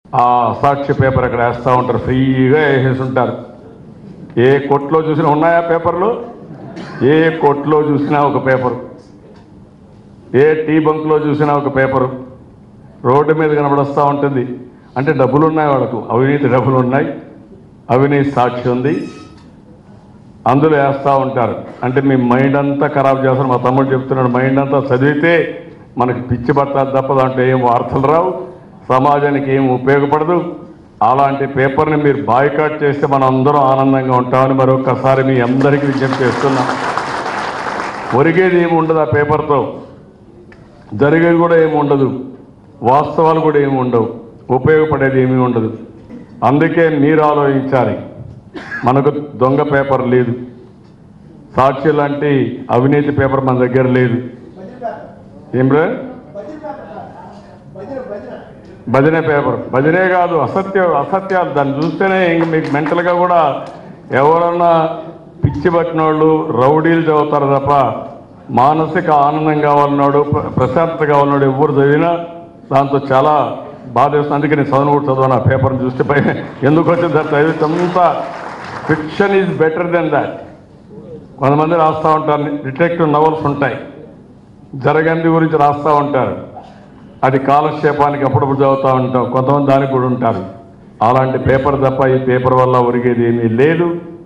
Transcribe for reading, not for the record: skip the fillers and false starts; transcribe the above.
ఆ సాక్షి పేపర్ అక్కడ వేస్తూ ఉంటారు, ఫ్రీగా వేసేసి ఉంటారు. ఏ కొట్లో చూసినా ఉన్నాయా పేపర్లు? ఏ కొట్లో చూసినా ఒక పేపరు, ఏ టీ బంక్లో చూసినా ఒక పేపరు, రోడ్డు మీద కనబడొస్తూ ఉంటుంది. అంటే డబ్బులు ఉన్నాయి వాళ్ళకు, అవినీతి డబ్బులు ఉన్నాయి, అవినీతి సాక్షి ఉంది, అందులో వేస్తూ ఉంటారు. అంటే మీ మైండ్ అంతా ఖరాబ్ చేస్తారు. మా తమ్ముడు చెప్తున్నాడు, మైండ్ అంతా చదివితే మనకి పిచ్చి పట్టాలి తప్ప దాంట్లో ఏం వార్తలు రావు, సమాజానికి ఏం ఉపయోగపడదు. అలాంటి పేపర్ని మీరు బాయ్కాట్ చేస్తే మనం అందరం ఆనందంగా ఉంటామని మరొకసారి మీ అందరికీ విజ్ఞప్తి చేస్తున్నాం. ఒరిగేది ఏమి ఉండదు ఆ పేపర్తో, జరిగేది కూడా ఏమి ఉండదు, వాస్తవాలు కూడా ఏమి ఉండవు, ఉపయోగపడేది ఏమీ ఉండదు. అందుకే మీరు ఆలోచించాలి. మనకు దొంగ పేపర్ లేదు, సాక్షి లాంటి అవినీతి పేపర్ మన దగ్గర లేదు. ఏమ్రా భజనే పేపర్, భజనే కాదు, అసత్యాలు దాన్ని చూస్తేనే మీకు మెంటల్గా కూడా ఎవరన్నా పిచ్చి పట్టిన వాళ్ళు రౌడీలు చదువుతారు తప్ప మానసిక ఆనందం కావాలన్నాడు, ప్రశాంతత కావాలన్నాడు ఎవరు చదివినా దాంతో చాలా బాధ వేస్తుంది. అందుకే నేను చదవను ఆ పేపర్ని చూస్తే ఎందుకు వచ్చింది సార్ చదివితే fiction is better than that. కొంతమంది రాస్తూ ఉంటారు, డిటెక్టివ్ నవల్స్ ఉంటాయి, జరగంది గురించి రాస్తూ ఉంటారు, అది కాలక్షేపానికి అప్పుడప్పుడు చదువుతూ ఉంటాం, కొంతమంది దానికి కూడా ఉంటారు. అలాంటి పేపర్ తప్ప ఈ పేపర్ వల్ల ఒరిగేది ఏమీ లేదు.